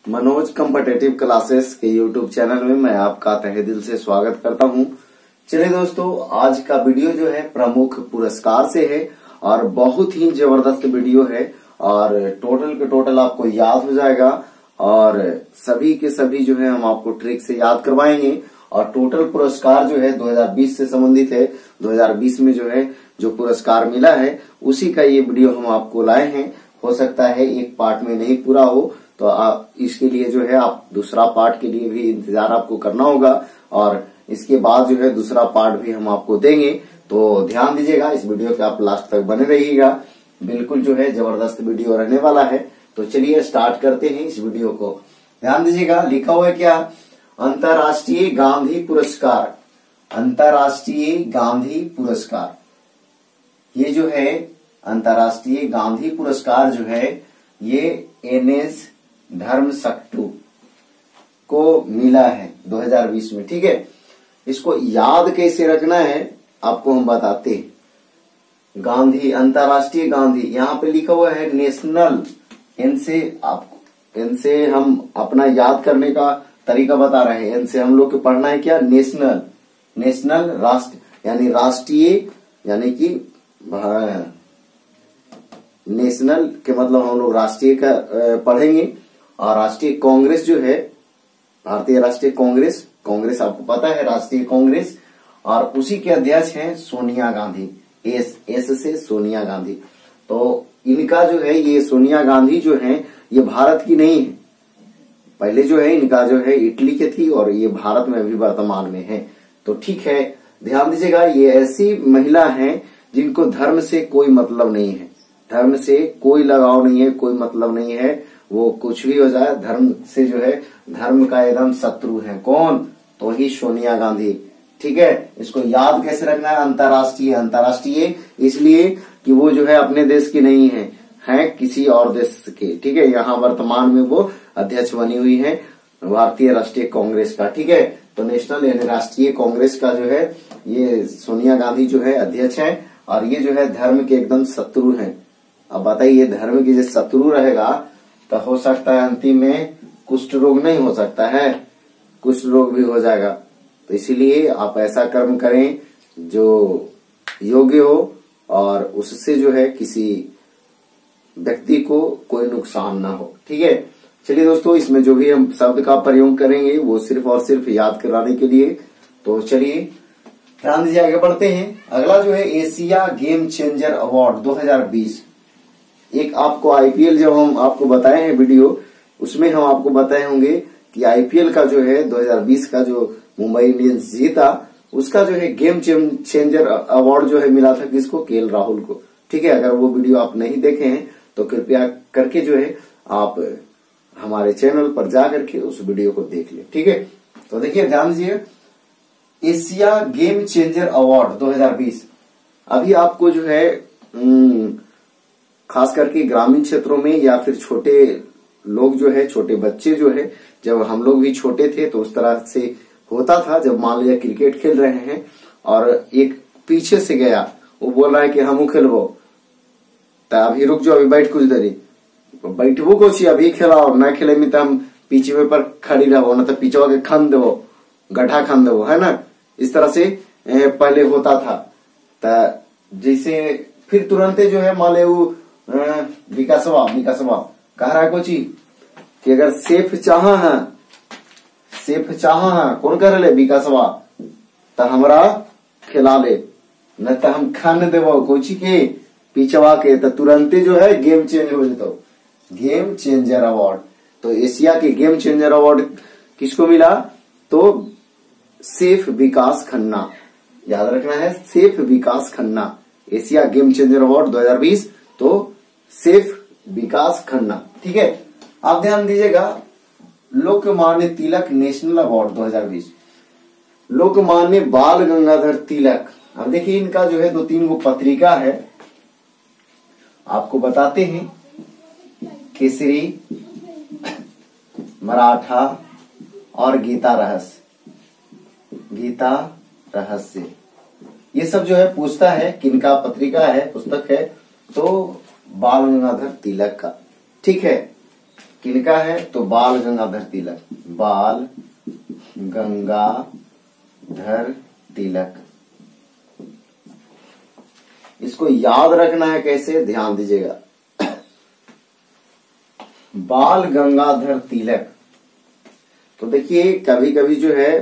Manoj competitive classes के YouTube channel में मैं आपका तहे दिल से स्वागत करता हूं। चलिए दोस्तों, आज का वीडियो जो है प्रमुख पुरस्कार से है और बहुत ही जबरदस्त वीडियो है और टोटल के टोटल आपको याद हो जाएगा और सभी के सभी जो है हम आपको ट्रिक से याद करवाएंगे और टोटल पुरस्कार जो है 2020 से संबंधित है। 2020 में जो है जो पुरस्कार मिला है उसी का ये वीडियो हम आपको लाए हैं। हो सकता है एक पार्ट में नहीं पूरा हो तो इसके लिए जो है आप दूसरा पार्ट के लिए भी इंतजार आपको करना होगा और इसके बाद जो है दूसरा पार्ट भी हम आपको देंगे। तो ध्यान दीजिएगा, इस वीडियो के आप लास्ट तक बने रहिएगा। बिल्कुल जो है जबरदस्त वीडियो रहने वाला है। तो चलिए स्टार्ट करते हैं इस वीडियो को। ध्यान दीजिएगा, लिखा हुआ है क्या? अंतर्राष्ट्रीय गांधी पुरस्कार। अंतर्राष्ट्रीय गांधी पुरस्कार, ये जो है अंतर्राष्ट्रीय गांधी पुरस्कार जो है ये एनएस धर्मशक्तु को मिला है 2020 में। ठीक है, इसको याद कैसे रखना है आपको हम बताते हैं। गांधी, अंतर्राष्ट्रीय गांधी, यहाँ पे लिखा हुआ है नेशनल। इनसे हम अपना याद करने का तरीका बता रहे हैं। इनसे हम लोग को पढ़ना है क्या? नेशनल। नेशनल राष्ट्र यानी राष्ट्रीय, यानी कि नेशनल के मतलब हम लोग राष्ट्रीय का पढ़ेंगे। और राष्ट्रीय कांग्रेस जो है, भारतीय राष्ट्रीय कांग्रेस, कांग्रेस आपको पता है राष्ट्रीय कांग्रेस, और उसी के अध्यक्ष हैं सोनिया गांधी। एस से सोनिया गांधी। तो इनका जो है ये सोनिया गांधी जो है ये भारत की नहीं है। पहले जो है इनका जो है इटली के थी और ये भारत में अभी वर्तमान में है। तो ठीक है, ध्यान दीजिएगा, ये ऐसी महिला है जिनको धर्म से कोई मतलब नहीं है। धर्म से कोई लगाव नहीं है, कोई मतलब नहीं है। वो कुछ भी हो जाए, धर्म से जो है धर्म का एकदम शत्रु है। कौन? तो ही सोनिया गांधी। ठीक है, इसको याद कैसे रखना है? अंतर्राष्ट्रीय। अंतर्राष्ट्रीय इसलिए कि वो जो है अपने देश की नहीं है किसी और देश के। ठीक है, यहाँ वर्तमान में वो अध्यक्ष बनी हुई है भारतीय राष्ट्रीय कांग्रेस का। ठीक है, तो नेशनल यानी राष्ट्रीय कांग्रेस का जो है ये सोनिया गांधी जो है अध्यक्ष है और ये जो है धर्म के एकदम शत्रु हैं। अब बताइए, धर्म की जो शत्रु रहेगा तो हो सकता है अंतिम में कुष्ठ रोग नहीं हो सकता है, कुष्ठ रोग भी हो जाएगा। तो इसीलिए आप ऐसा कर्म करें जो योग्य हो और उससे जो है किसी व्यक्ति को कोई नुकसान ना हो। ठीक है, चलिए दोस्तों, इसमें जो भी हम शब्द का प्रयोग करेंगे वो सिर्फ और सिर्फ याद कराने के लिए। तो चलिए ध्यान दीजिए, आगे बढ़ते हैं। अगला जो है एशिया गेम चेंजर अवार्ड 2020। एक आपको आईपीएल जब हम आपको बताए हैं वीडियो, उसमें हम आपको बताए होंगे कि आईपीएल का जो है 2020 का जो मुंबई इंडियंस जीता उसका जो है गेम चेंजर अवार्ड जो है मिला था किसको? केएल राहुल को। ठीक है, अगर वो वीडियो आप नहीं देखे हैं तो कृपया करके जो है आप हमारे चैनल पर जा करके उस वीडियो को देख ले। ठीक है, तो देखिए ध्यान दीजिए, एशिया गेम चेंजर अवार्ड 2020 अभी आपको जो है खास करके ग्रामीण क्षेत्रों में या फिर छोटे लोग जो है, छोटे बच्चे जो है, जब हम लोग भी छोटे थे तो उस तरह से होता था। जब मान लिया क्रिकेट खेल रहे हैं और एक पीछे से गया, वो बोल रहा है कि हम खेलबो, तो अभी रुक जाओ, अभी बैठ कुछ देरी, बैठबो को चाहिए, अभी खेलाओ, न खेले में तो हम पीछे पर खड़ी रहो, न तो पीछे के खान देवो, गड्ढा खान देवो, है ना। इस तरह से पहले होता था। तो जैसे फिर तुरंत जो है मान ले विकासवा कह रहा है कोची कि अगर सेफ चाहा है, कौन कह रहे? विकासवा, तो हमरा खिला ले, न तो हम खान देवो कोची के पीछवा के, तो तुरंत जो है गेम चेंज हो जाता। गेम चेंजर अवार्ड, तो एशिया के गेम चेंजर अवार्ड किसको मिला? तो सेफ विकास खन्ना, याद रखना है, chef Vikas Khanna. Asia game changer award 2020 तो सेफ विकास खन्ना। ठीक है, आप ध्यान दीजिएगा, लोकमान्य तिलक नेशनल अवार्ड 2020, लोकमान्य बाल गंगाधर तिलक। अब देखिए इनका जो है 2-3 गो पत्रिका है, आपको बताते हैं। केसरी, मराठा और गीता रहस्य, ये सब जो है पूछता है किनका पत्रिका है, पुस्तक है, तो बाल गंगाधर तिलक का। ठीक है, किनका है? तो बाल गंगाधर तिलक, बाल गंगाधर तिलक। इसको याद रखना है कैसे, ध्यान दीजिएगा। बाल गंगाधर तिलक। तो देखिए कभी कभी जो है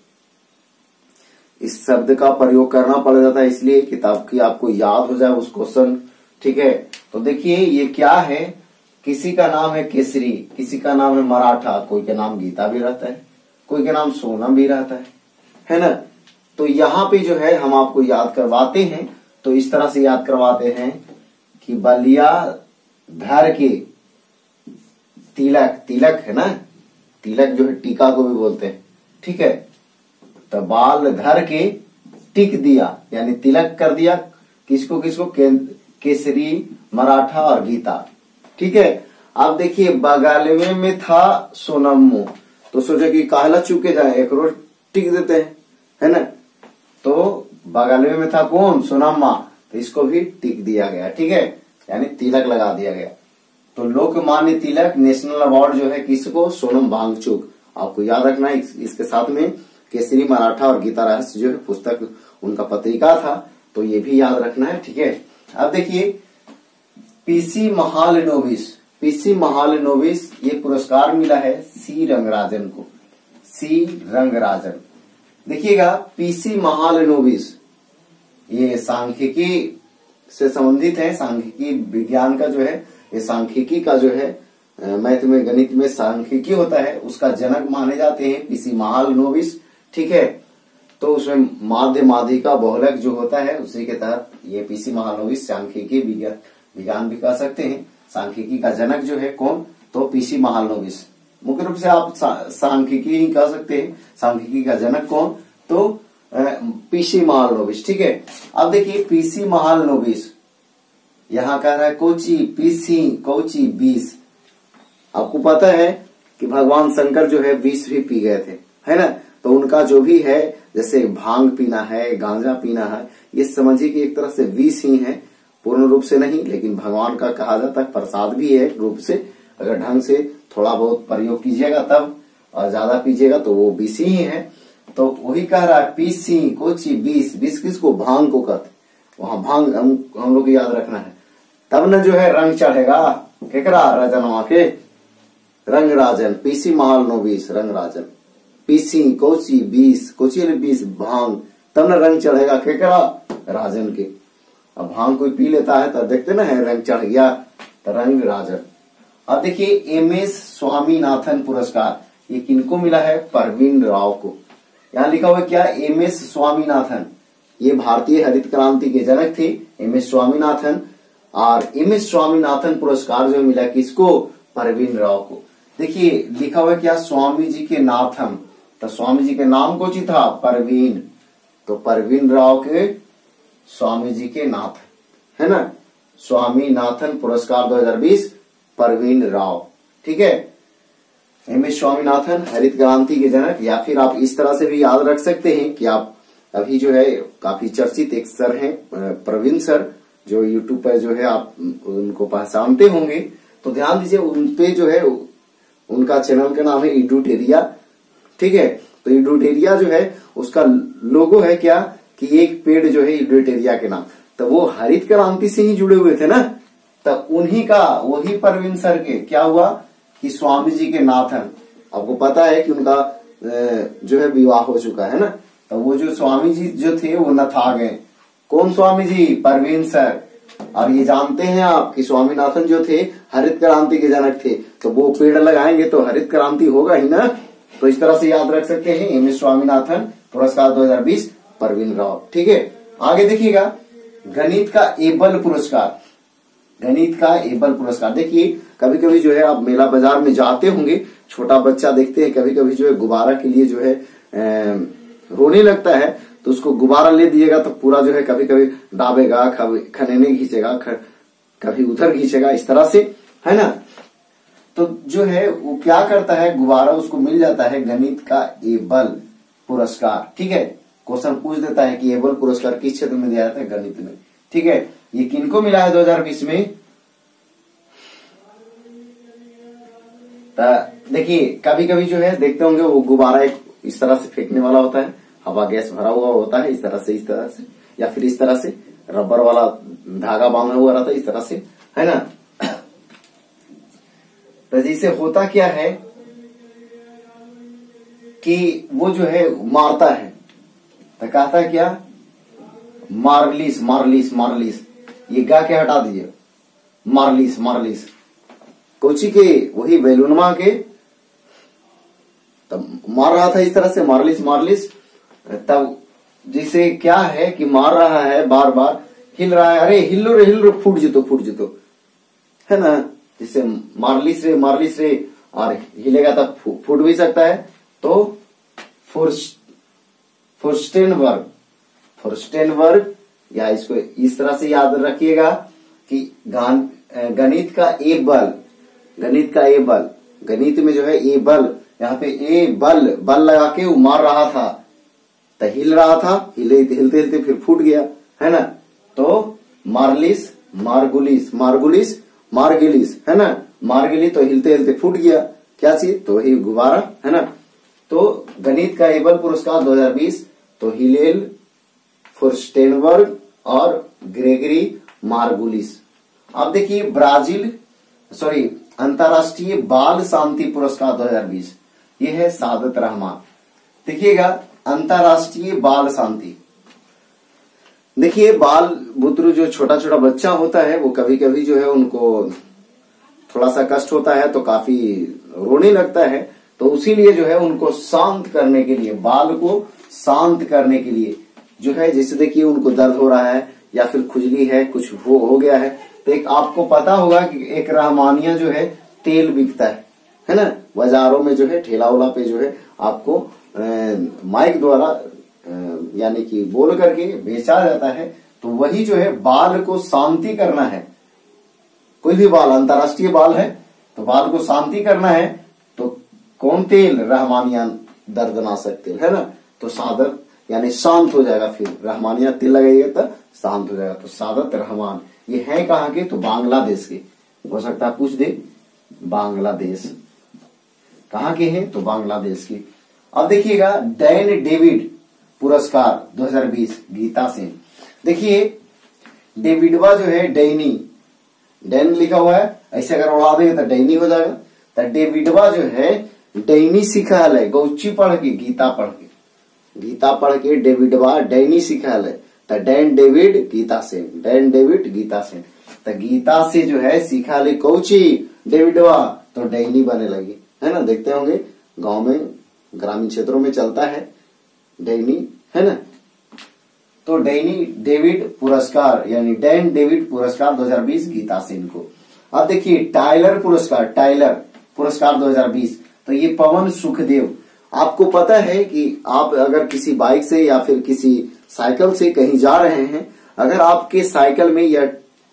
इस शब्द का प्रयोग करना पड़ जाता है, इसलिए किताब की आपको याद हो जाए उस क्वेश्चन, ठीक है। तो देखिए ये क्या है, किसी का नाम है केसरी, किसी का नाम है मराठा, कोई का नाम गीता भी रहता है, कोई का नाम सोनम भी रहता है ना। तो यहाँ पे जो है हम आपको याद करवाते हैं, तो इस तरह से याद करवाते हैं कि बलिया धर के तिलक, तिलक है ना, तिलक जो है टीका को भी बोलते हैं, ठीक है। तो बाल धर के टिक दिया, यानी तिलक कर दिया, किसको किसको, केसरी, मराठा और गीता, ठीक है। अब देखिए बगल में था सोनम्मो, तो सोचे कि काहला चुके जाए, एक रोज टिक देते हैं, है ना। तो बगल में था कौन, सोनम्मा, तो इसको भी टिक दिया गया, ठीक है, यानी तिलक लगा दिया गया। तो लोकमान्य तिलक नेशनल अवार्ड जो है किसको, सोनम वांगचुक, आपको याद रखना है। इसके साथ में केसरी, मराठा और गीता रहस्य जो है पुस्तक उनका पत्रिका था, तो ये भी याद रखना है, ठीक है। अब देखिए पीसी महालनोबिस, पीसी महालनोबिस, ये पुरस्कार मिला है सी रंगराजन को, सी रंगराजन। देखिएगा पीसी महालनोबिस ये सांख्यिकी से संबंधित है, सांख्यिकी विज्ञान का जो है, ये सांख्यिकी का जो है मैथ में, गणित में सांख्यिकी होता है, उसका जनक माने जाते हैं पीसी महालनोबिस, ठीक है। तो उसमें माध्य माध्यिका बहुलक जो होता है उसी के तहत ये पीसी महालनोबिस सांख्यिकी विज्ञान भी कह सकते हैं। सांख्यिकी का जनक जो है कौन, तो पीसी महालनोबिस, मुख्य रूप से आप सांख्यिकी ही कह सकते हैं। सांख्यिकी का जनक कौन, तो पीसी महालनोबिस, ठीक है। अब देखिए पीसी महालनोबिस यहाँ कह रहा है कोची, पीसी कोची 20। आपको पता है कि भगवान शंकर जो है 20 भी पी गए थे, है ना। तो उनका जो भी है, जैसे भांग पीना है, गांजा पीना है, ये समझिए कि एक तरह से 20 ही है, पूर्ण रूप से नहीं, लेकिन भगवान का कहा जाता है प्रसाद भी है रूप से। अगर ढंग से थोड़ा बहुत प्रयोग कीजिएगा तब, और ज्यादा पीजिएगा तो वो 20 ही है। तो वही कह रहा है पीसी कोची 20, 20 किसको, भांग को कहते, वहां भांग हम लोग याद रखना है, तब न जो है रंग चढ़ेगा, केकरा राजनवा के, रंगराजन, पीसी महालनोबिस रंगराजन, पीसी कोची 20, कोची 20 भांग, तब न रंग चढ़ेगा केकरा, राजन के। अब भांग कोई पी लेता है तब देखते ना है रंग चढ़ गया, तो रंग राजन। अब देखिए एमएस स्वामीनाथन पुरस्कार, ये किनको मिला है, परवीन राव को। यहाँ लिखा हुआ क्या, एमएस स्वामीनाथन, ये भारतीय हरित क्रांति के जनक थे एमएस स्वामीनाथन। और एमएस स्वामीनाथन पुरस्कार जो मिला किसको, परवीन राव को। देखिए लिखा हुआ क्या, स्वामी जी के नाथम, तो स्वामी जी के नाम को था परवीन, तो परवीन राव के स्वामी जी के नाथ, है ना। स्वामीनाथन पुरस्कार 2020 परवीन राव, ठीक है। एमएस स्वामीनाथन हरित क्रांति के जनक, या फिर आप इस तरह से भी याद रख सकते हैं कि आप अभी जो है काफी चर्चित एक सर हैं प्रवीण सर, जो यूट्यूब पर जो है आप उनको पहचानते होंगे। तो ध्यान दीजिए उनपे जो है, उनका चैनल का नाम है इडुटेरिया, ठीक है। तो इडुटेरिया जो है उसका लोगो है क्या, कि एक पेड़ जो है इडुटेरिया के नाम, तो वो हरित क्रांति से ही जुड़े हुए थे ना। तो उन्हीं का, वही परवीन सर के क्या हुआ कि स्वामी जी के नाथन, आपको पता है कि उनका जो है विवाह हो चुका है ना। तो वो जो स्वामी जी जो थे वो नथा गए, कौन स्वामी जी, परवीन सर। और ये जानते हैं आप कि स्वामीनाथन जो थे हरित क्रांति के जनक थे, तो वो पेड़ लगाएंगे तो हरित क्रांति होगा ही ना। तो इस तरह से याद रख सकते हैं एमएस स्वामीनाथन पुरस्कार 2020 परवीन राव, ठीक है। आगे देखिएगा गणित का एबल पुरस्कार, गणित का एबल पुरस्कार। देखिए कभी कभी जो है आप मेला बाजार में जाते होंगे, छोटा बच्चा देखते हैं कभी कभी जो है गुब्बारा के लिए जो है रोने लगता है, तो उसको गुब्बारा ले दिएगा तो पूरा जो है कभी कभी दाबेगा, खनेने खींचेगा, कभी उधर खींचेगा, इस तरह से, है ना। तो जो है वो क्या करता है, गुब्बारा उसको मिल जाता है गणित का एबल पुरस्कार, ठीक है। क्वेश्चन पूछ देता है कि एबल पुरस्कार किस क्षेत्र में दिया जाता है, गणित में, ठीक है। ये किनको मिला है 2020 में, देखिए कभी कभी जो है देखते होंगे वो गुब्बारा एक इस तरह से फेंकने वाला होता है, हवा गैस भरा हुआ होता है इस तरह से, या फिर इस तरह से रबर वाला धागा बांधा हुआ रहता है इस तरह से, है ना। तो जिससे होता क्या है कि वो जो है मारता है, तो कहता है क्या, मारलिस मारलिस मारलिस, ये गा के हटा दीजिए, मारलिस मारलिस, कोची के वही बैलूनमा के तब मार रहा था इस तरह से, मारलिस मारलिस। तब जिसे क्या है कि मार रहा है, बार बार हिल रहा है, अरे हिलो रे हिलो, फूट जितो, है ना। जिससे मारलिस रे, और हिलेगा तब फूट भी सकता है। तो फुर्स्टेनबर्ग, या इसको इस तरह से याद रखिएगा कि गणित का ए बल, गणित में जो है ए बल, यहाँ पे ए बल लगा के वो मार रहा था, तो हिल रहा था, हिलते फिर फूट गया, है ना। तो मारलिस मार्गुलिस, है ना, मार्गुली तो हिलते फूट गया, क्या चीज, तो वही गुब्बारा, है ना। तो गणित का एबल पुरस्कार 2020, तो हिलेल फुर्स्टेनबर्ग और ग्रेगरी मार्गुलिस। अब देखिए अंतर्राष्ट्रीय बाल शांति पुरस्कार 2020, ये है सादत रहमान। देखिएगा अंतर्राष्ट्रीय बाल शांति, देखिए बाल बुतरू जो छोटा बच्चा होता है वो कभी कभी जो है उनको थोड़ा सा कष्ट होता है तो काफी रोने लगता है, तो उसीलिए जो है उनको शांत करने के लिए, बाल को शांत करने के लिए जो है, जैसे देखिए उनको दर्द हो रहा है या फिर खुजली है, कुछ हो गया है, तो एक आपको पता होगा कि एक रहमानिया जो है तेल बिकता है ना, बाजारों में जो है ठेला उला पे जो है आपको माइक द्वारा यानी कि बोल करके बेचा जाता है। तो वही जो है बाल को शांति करना है, कोई भी बाल, अंतर्राष्ट्रीय बाल है तो बाल को शांति करना है, तो कौन तेल, रहमानिया दर्दनाशक तेल, है ना। तो सादत यानी शांत हो जाएगा, फिर रहमानिया तेल लगाइएगा तो शांत हो जाएगा। तो सादत रहमान ये है कहाँ के, तो बांग्लादेश के, हो सकता है पूछ दे, बांग्लादेश कहाँ के हैं, तो बांग्लादेश के। अब देखिएगा डैन डेविड पुरस्कार 2020 गीता सेन। देखिए डेविडवा जो है डैनी, डैन लिखा हुआ है, ऐसे अगर उड़ा देंगे तो डैनी हो जाएगा। तो डेविडवा जो है डैनी सिखाल है, गौची पढ़ के, गीता पढ़ के डेविडवा डैनी सिखाल है। तो Dan David Gita Sen, Dan David Gita Sen. तो गीता से जो है सीखा ले कौची डेविडवा, तो डैनी बने लगी, है ना। देखते होंगे गांव में, ग्रामीण क्षेत्रों में चलता है डैनी, है ना। तो डैनी डेविड पुरस्कार यानी डैन डेविड पुरस्कार 2020 गीता सेन को। अब देखिए टाइलर पुरस्कार 2020, तो ये पवन सुखदेव। आपको पता है कि आप अगर किसी बाइक से या फिर किसी साइकिल से कहीं जा रहे हैं, अगर आपके साइकिल में या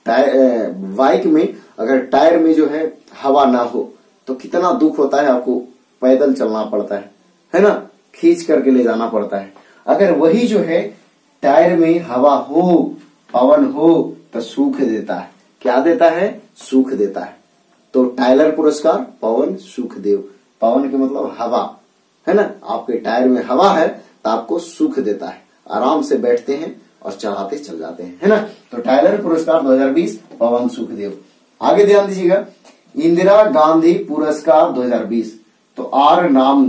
बाइक में अगर टायर में जो है हवा ना हो तो कितना दुख होता है, आपको पैदल चलना पड़ता है ना, खींच करके ले जाना पड़ता है। अगर वही जो है टायर में हवा हो, पवन हो, तो सुख देता है। क्या देता है, सुख देता है। तो टाइलर पुरस्कार पवन सुखदेव, पवन के मतलब हवा, है ना। आपके टायर में हवा है तो आपको सुख देता है, आराम से बैठते हैं और चलाते चल जाते हैं, है ना। तो टाइलर पुरस्कार 2020 पवन सुखदेव। आगे ध्यान दीजिएगा इंदिरा गांधी पुरस्कार 2020, तो आर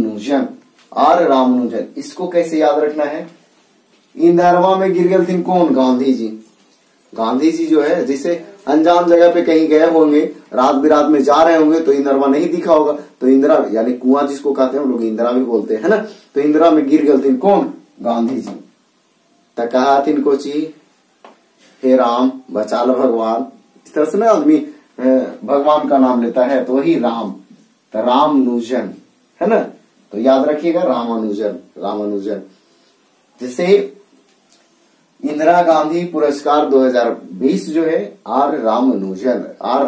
रामानुजन, इसको कैसे याद रखना है। इंदरवा में गिर गए थे कौन, गांधी जी जो है, जिसे अनजान जगह पे कहीं गए होंगे, रात बिरात में जा रहे होंगे तो इंदरवा नहीं दिखा होगा, तो इंदिरा यानी कुआं जिसको कहते हैं, लोग इंदिरा भी बोलते हैं, है ना। तो इंदिरा में गिर गए थे कौन, गांधी जी। तो कहा तिनको ची हे राम बचा लो भगवान, इस तरह से ना आदमी भगवान का नाम लेता है, तो वही राम, तो रामानुजन, है ना। तो याद रखिएगा रामानुजन। जैसे इंदिरा गांधी पुरस्कार 2020 जो है आर रामानुजन,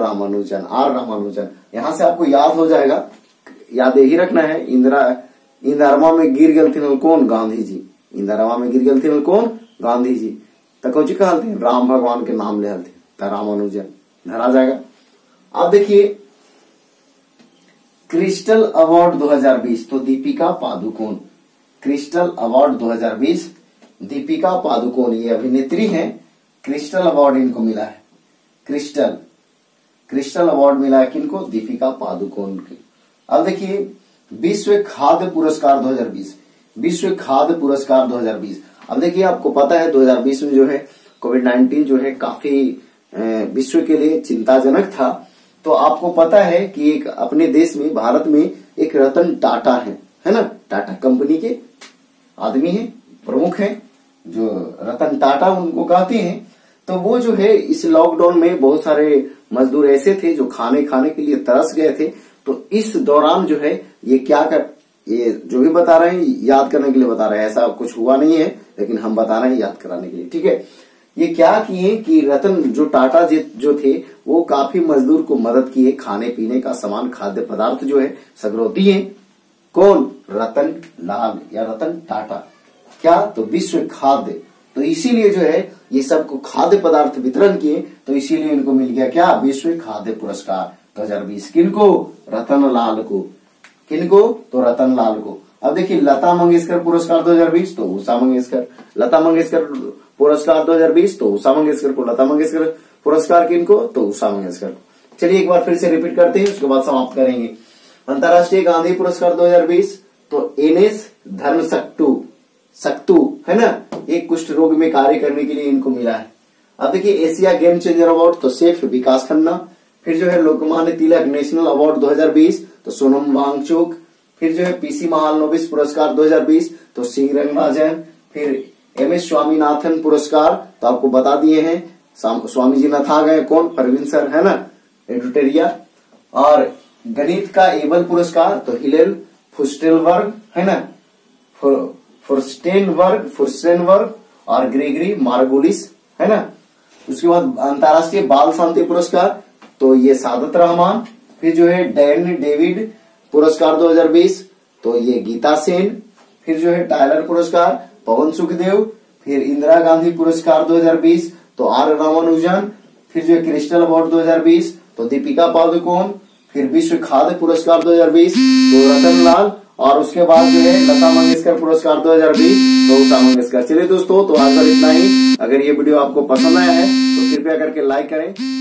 यहां से आपको याद हो जाएगा, याद यही रखना है। इंदिरा में गिर गए थे कौन, गांधी जी। इंदिरा में गिर गए थे कौन, गांधी जी। तो कौन कहते राम भगवान के नाम ले थे, तो रामानुजन धरा जाएगा। अब देखिए क्रिस्टल अवार्ड 2020 तो दीपिका पादुकोण। क्रिस्टल अवार्ड 2020 दीपिका पादुकोण, ये अभिनेत्री हैं। क्रिस्टल अवार्ड इनको मिला है। क्रिस्टल अवार्ड मिला है किनको? दीपिका पादुकोण की। अब देखिए विश्व खाद्य पुरस्कार 2020, विश्व खाद्य पुरस्कार 2020। अब देखिए आपको पता है 2020 में जो है कोविड-19 जो है काफी विश्व के लिए चिंताजनक था। तो आपको पता है कि एक अपने देश में, भारत में एक रतन टाटा है ना, टाटा कंपनी के आदमी हैं, प्रमुख हैं, जो रतन टाटा उनको कहते हैं। तो वो जो है इस लॉकडाउन में बहुत सारे मजदूर ऐसे थे जो खाने के लिए तरस गए थे। तो इस दौरान जो है ये जो भी बता रहे हैं याद करने के लिए बता रहे हैं, ऐसा कुछ हुआ नहीं है, लेकिन हम बता रहे हैं याद कराने के लिए, ठीक है। ये क्या किए कि रतन जो टाटा जो थे वो काफी मजदूर को मदद किए, खाने पीने का सामान, खाद्य पदार्थ जो है सगरो दिए। कौन? रतन लाल या रतन टाटा। क्या? तो विश्व खाद्य, तो इसीलिए जो है ये सबको खाद्य पदार्थ वितरण किए, तो इसीलिए इनको मिल गया क्या? विश्व खाद्य पुरस्कार 2020। किनको? रतन लाल को। किनको? तो रतन लाल को। अब देखिए लता मंगेशकर पुरस्कार 2020 तो उषा मंगेशकर। लता मंगेशकर पुरस्कार 2020 तो उषा मंगेशकर को। लता मंगेशकर पुरस्कार किनको? तो उषा मंगेशकर को। चलिए एक बार फिर से रिपीट करते हैं, उसके बाद समाप्त करेंगे। अंतर्राष्ट्रीय गांधी पुरस्कार 2020 तो एनएस धर्मसक्तु है ना, एक कुष्ठ रोग में कार्य करने के लिए इनको मिला है। अब देखिए एशिया गेम चेंजर अवार्ड तो सेफ विकास खन्ना। फिर जो है लोकमान्य तिलक नेशनल अवार्ड 2020 तो सोनम वांगचुक। फिर जो है पीसी महालनोबिस पुरस्कार 2020 तो सिंह रंगराजन। फिर एमएस स्वामीनाथन पुरस्कार तो आपको बता दिए हैं, स्वामी जी नाथ आ गए, कौन? परवीन सर है ना, एडुटेरिया। और गणित का एबल पुरस्कार तो हिलेल फुस्टेलबर्ग है ना, फुर्स्टेनबर्ग और ग्रेगरी मार्गोलिस है ना। उसके बाद अंतर्राष्ट्रीय बाल शांति पुरस्कार तो ये सादत रहमान। फिर जो है डैन डेविड पुरस्कार 2020 तो ये गीता सेन। फिर जो है टायलर पुरस्कार पवन सुखदेव। फिर इंदिरा गांधी पुरस्कार 2020 तो आर रामानुजन। फिर जो है क्रिस्टल अवार्ड 2020 तो दीपिका पादुकोण। फिर विश्व खाद्य पुरस्कार 2020 तो रतन लाल। और उसके बाद जो है लता मंगेशकर पुरस्कार 2020 तो उषा मंगेशकर। चलिए दोस्तों, तो आज इतना ही। अगर ये वीडियो आपको पसंद आया है तो कृपया करके लाइक करें।